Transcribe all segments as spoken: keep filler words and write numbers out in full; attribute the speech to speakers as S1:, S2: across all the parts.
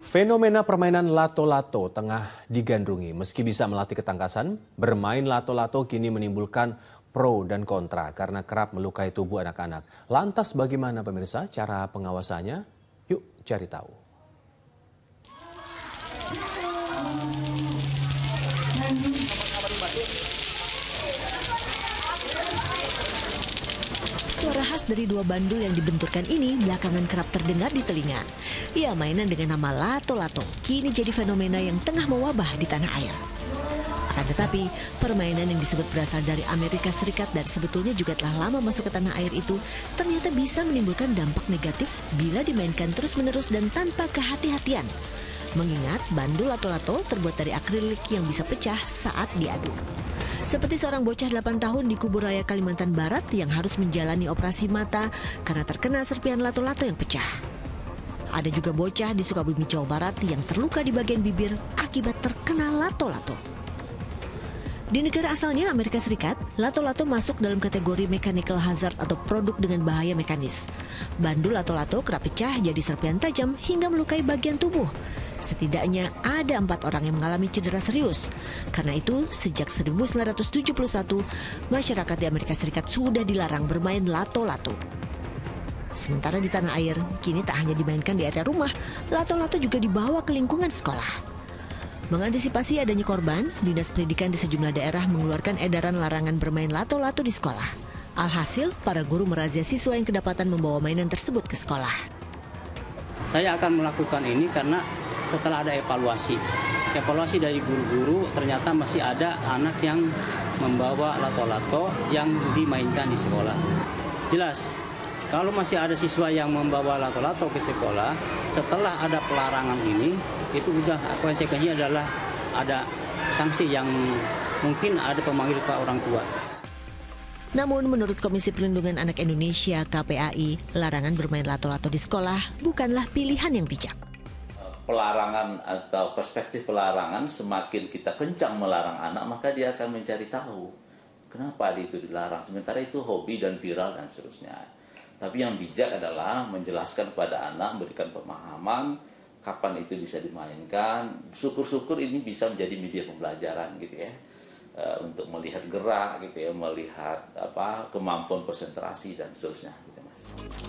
S1: Fenomena permainan lato-lato tengah digandrungi. Meski bisa melatih ketangkasan, bermain lato-lato kini menimbulkan pro dan kontra karena kerap melukai tubuh anak-anak. Lantas bagaimana pemirsa cara pengawasannya? Yuk cari tahu.
S2: Suara khas dari dua bandul yang dibenturkan ini belakangan kerap terdengar di telinga. Ya, mainan dengan nama lato-lato kini jadi fenomena yang tengah mewabah di tanah air. Akan tetapi, permainan yang disebut berasal dari Amerika Serikat dan sebetulnya juga telah lama masuk ke tanah air itu ternyata bisa menimbulkan dampak negatif bila dimainkan terus-menerus dan tanpa kehati-hatian. Mengingat bandul lato-lato terbuat dari akrilik yang bisa pecah saat diadu. Seperti seorang bocah delapan tahun di Kubur Raya Kalimantan Barat yang harus menjalani operasi mata karena terkena serpihan lato-lato yang pecah. Ada juga bocah di Sukabumi, Jawa Barat yang terluka di bagian bibir akibat terkena lato-lato. Di negara asalnya Amerika Serikat, lato-lato masuk dalam kategori mechanical hazard atau produk dengan bahaya mekanis. Bandul lato-lato kerap pecah jadi serpihan tajam hingga melukai bagian tubuh. Setidaknya ada empat orang yang mengalami cedera serius. Karena itu, sejak seribu sembilan ratus tujuh puluh satu, masyarakat di Amerika Serikat sudah dilarang bermain lato-lato. Sementara di tanah air, kini tak hanya dimainkan di area rumah, lato-lato juga dibawa ke lingkungan sekolah. Mengantisipasi adanya korban, Dinas Pendidikan di sejumlah daerah mengeluarkan edaran larangan bermain lato-lato di sekolah. Alhasil, para guru merazia siswa yang kedapatan membawa mainan tersebut ke sekolah.
S3: Saya akan melakukan ini karena setelah ada evaluasi, evaluasi dari guru-guru ternyata masih ada anak yang membawa lato-lato yang dimainkan di sekolah. Jelas, kalau masih ada siswa yang membawa lato-lato ke sekolah, setelah ada pelarangan ini, itu sudah konsekuensinya adalah ada sanksi yang mungkin ada pemanggil ke orang tua.
S2: Namun menurut Komisi Perlindungan Anak Indonesia K P A I, larangan bermain lato-lato di sekolah bukanlah pilihan yang bijak.
S4: Pelarangan atau perspektif pelarangan, semakin kita kencang melarang anak, maka dia akan mencari tahu kenapa itu dilarang. Sementara itu hobi dan viral dan seterusnya. Tapi yang bijak adalah menjelaskan kepada anak, memberikan pemahaman kapan itu bisa dimainkan. Syukur-syukur ini bisa menjadi media pembelajaran gitu ya, e, untuk melihat gerak gitu ya, melihat apa kemampuan konsentrasi dan seterusnya gitu Mas.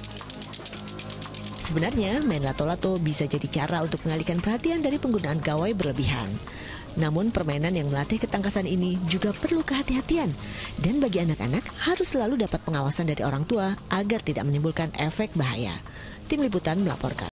S2: Sebenarnya main lato-lato bisa jadi cara untuk mengalihkan perhatian dari penggunaan gawai berlebihan. Namun permainan yang melatih ketangkasan ini juga perlu kehati-hatian. Dan bagi anak-anak harus selalu dapat pengawasan dari orang tua agar tidak menimbulkan efek bahaya. Tim Liputan melaporkan.